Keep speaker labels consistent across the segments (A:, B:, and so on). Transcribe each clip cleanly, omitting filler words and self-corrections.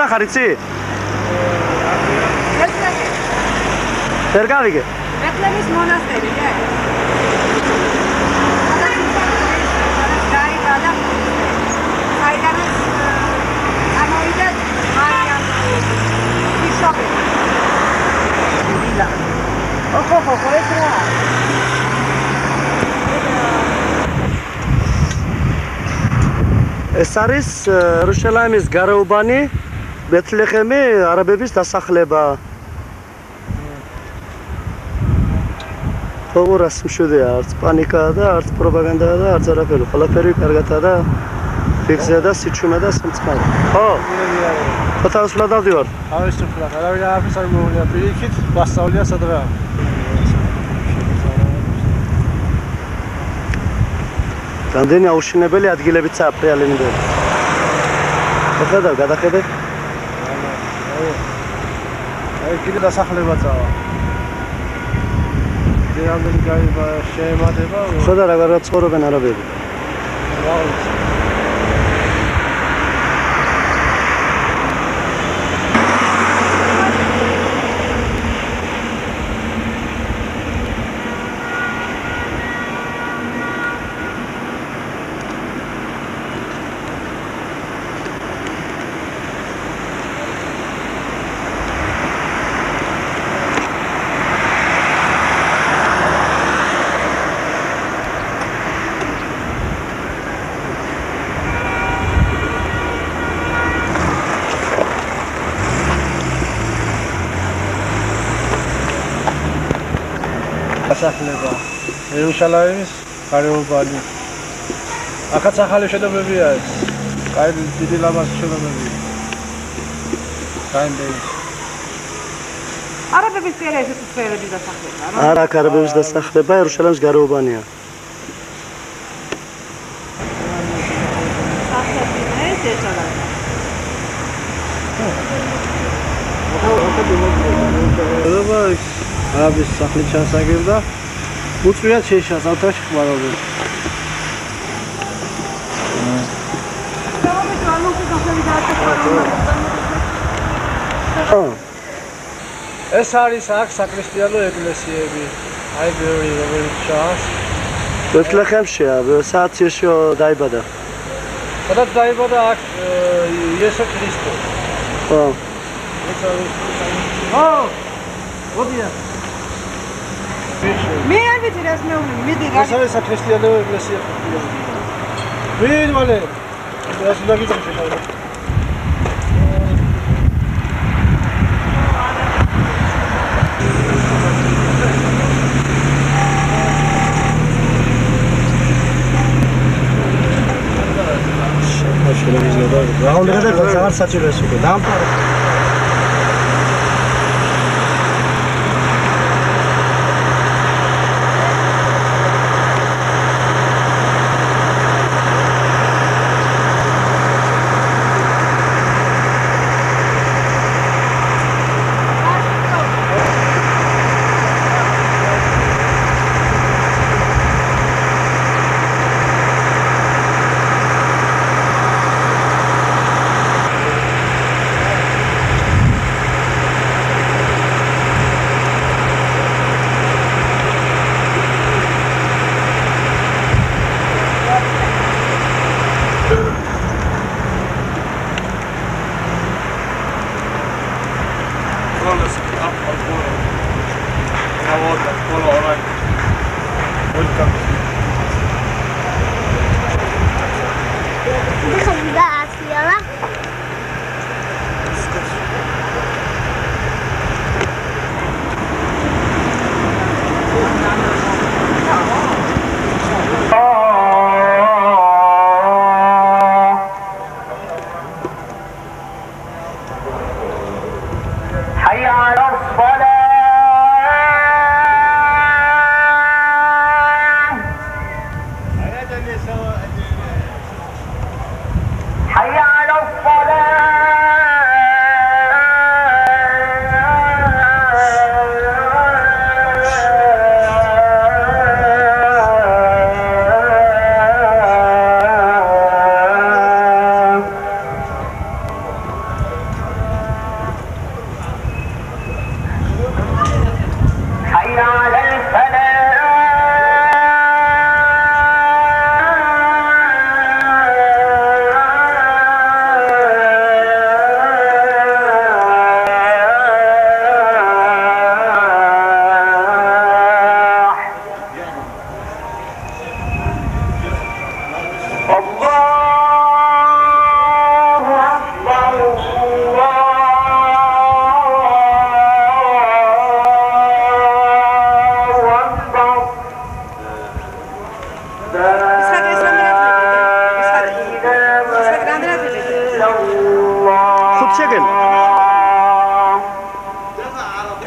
A: და ხარ იცი? ვერ გავიგე.
B: ბეთლემის მონასტერი, აიდანაც ამოვიდა მარიამ ბიშოპი. ხო, ეს რა.
A: ეს არის რუსალაიმის გარეუბანი, ბეთლეხემი, არაბების დასახლება. ფოგურას მშვიდია, არც პანიკაა და არც პროპაგანდაა და არც არაფერი. ყველაფერი კარგადაა და ფიქსია და სიჩუმე და სამწყარო. ხო? თავისუფლად დავდივარ.
C: თავისუფლად, არავინ არაფერს არ მოუღია პირიქით, ვასწავლია სადღა.
A: რამდენი აუშინებელი ადგილებიცაა პრეალენდელი. გადახედე.
C: აი, კიდე დასახლება წავა. რამდენი გაივა შეემატება?
A: ხოდა რა ცხოვრობენ არაბები?
C: დასახლება იერუსალიმის გარეუბანი. აქაც ახალი შენობებია ეს. კაი დიდი ლამაზი შენობებია. კაინდეი.
B: არაბების წერა ესეთი სფეროების დასახლება.
A: არა, არაბების დასახლება იერუსალიმის გარეუბანია.
C: არაბის სახლი ჩასაგებდა. უწვიათ შეშა ზავთარში ხმარობენ. ეს არის აქ საკრისტიანო ეკლესიები. აი ბევრი რომელიც ჩანს.
A: ბეთლეხემშია, საათში დაიბადა.
C: სადაც დაიბადა აქ იესო ქრისტე.
A: ხო.
C: ხო. ოდია.
B: მე არ ვიცი რას მეუბნები, მიდი რა.
C: ეს არის საკრისტიანო ეკლესია. ვინ მალე? ეს უნდა გიწევს შეხავდა. რა უნდა გადაგა რაღაც საჭიროა უკვე. დამპარო.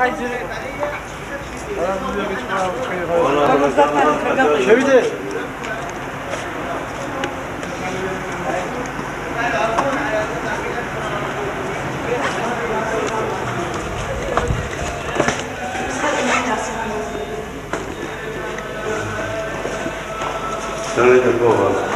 C: შევიდე.
A: Давайте голова.